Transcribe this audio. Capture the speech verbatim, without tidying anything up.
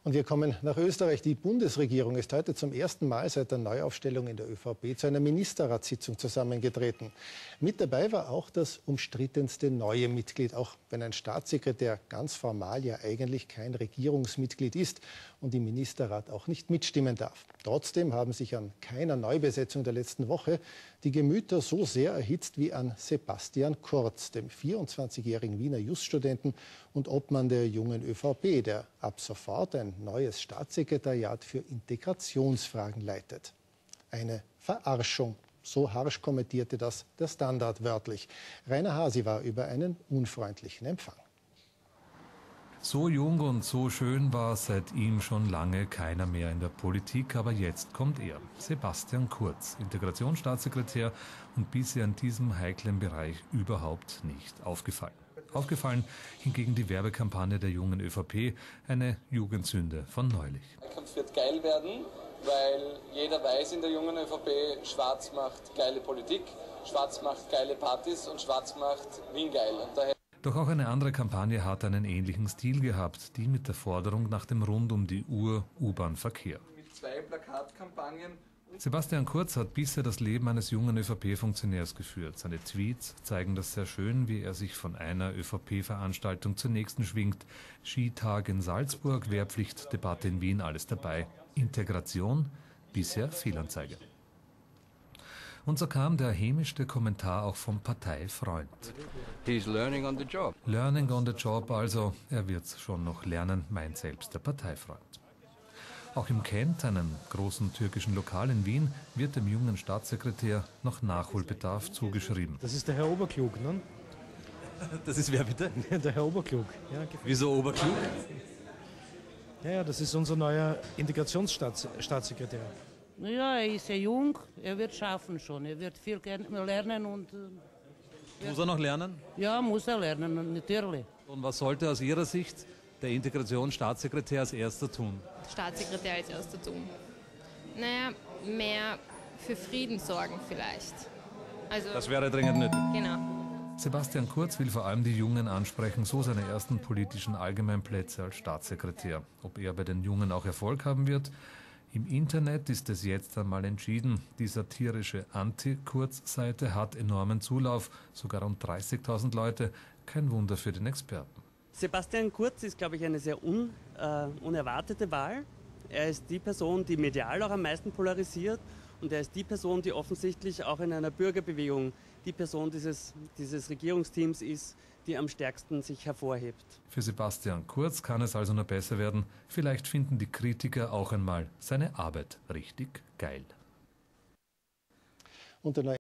Und wir kommen nach Österreich. Die Bundesregierung ist heute zum ersten Mal seit der Neuaufstellung in der ÖVP zu einer Ministerratssitzung zusammengetreten. Mit dabei war auch das umstrittenste neue Mitglied, auch wenn ein Staatssekretär ganz formal ja eigentlich kein Regierungsmitglied ist und im Ministerrat auch nicht mitstimmen darf. Trotzdem haben sich an keiner Neubesetzung der letzten Woche die Gemüter so sehr erhitzt wie an Sebastian Kurz, dem vierundzwanzigjährigen Wiener Juststudenten und Obmann der jungen ÖVP, der ab sofort ein neues Staatssekretariat für Integrationsfragen leitet. Eine Verarschung, so harsch kommentierte das der Standard wörtlich. Rainer Hasi war über einen unfreundlichen Empfang. So jung und so schön war seit ihm schon lange keiner mehr in der Politik, aber jetzt kommt er, Sebastian Kurz, Integrationsstaatssekretär und bisher in diesem heiklen Bereich überhaupt nicht aufgefallen. Aufgefallen hingegen die Werbekampagne der jungen ÖVP, eine Jugendsünde von neulich. Der Kampf wird geil werden, weil jeder weiß in der jungen ÖVP, Schwarz macht geile Politik, Schwarz macht geile Partys und Schwarz macht Wien geil. Und daher Doch auch eine andere Kampagne hat einen ähnlichen Stil gehabt, die mit der Forderung nach dem Rund um die Uhr U-Bahn-Verkehr. mit zwei Plakatkampagnen. Sebastian Kurz hat bisher das Leben eines jungen ÖVP-Funktionärs geführt. Seine Tweets zeigen das sehr schön, wie er sich von einer ÖVP-Veranstaltung zur nächsten schwingt. Skitag in Salzburg, Wehrpflichtdebatte in Wien, alles dabei. Integration, bisher Fehlanzeige. Und so kam der hämischste Kommentar auch vom Parteifreund. He's learning on the job. Learning on the job, also er wird's schon noch lernen, meint selbst der Parteifreund. Auch im Kent, einem großen türkischen Lokal in Wien, wird dem jungen Staatssekretär noch Nachholbedarf zugeschrieben. Das ist der Herr Oberklug, ne? Das ist wer bitte? Der Herr Oberklug. Ja, Wieso Oberklug? ja, ja, das ist unser neuer Integrationsstaatssekretär. Ja, er ist sehr jung, er wird schaffen schon, er wird viel lernen und... Äh, Muss er noch lernen? Ja, muss er lernen, natürlich. Und was sollte aus Ihrer Sicht der Integrationsstaatssekretär als erster tun? Staatssekretär als erster tun? Naja, mehr für Frieden sorgen vielleicht. Also, Das wäre dringend nötig. genau. Sebastian Kurz will vor allem die Jungen ansprechen, so seine ersten politischen Allgemeinplätze als Staatssekretär. Ob er bei den Jungen auch Erfolg haben wird? Im Internet ist es jetzt einmal entschieden. Die satirische Anti-Kurz-Seite hat enormen Zulauf, sogar rund dreißigtausend Leute. Kein Wunder für den Experten. Sebastian Kurz ist, glaube ich, eine sehr un, äh, unerwartete Wahl. Er ist die Person, die medial auch am meisten polarisiert. Und er ist die Person, die offensichtlich auch in einer Bürgerbewegung die Person dieses, dieses Regierungsteams ist, die am stärksten sich hervorhebt. Für Sebastian Kurz kann es also nur besser werden. Vielleicht finden die Kritiker auch einmal seine Arbeit richtig geil. Und der neue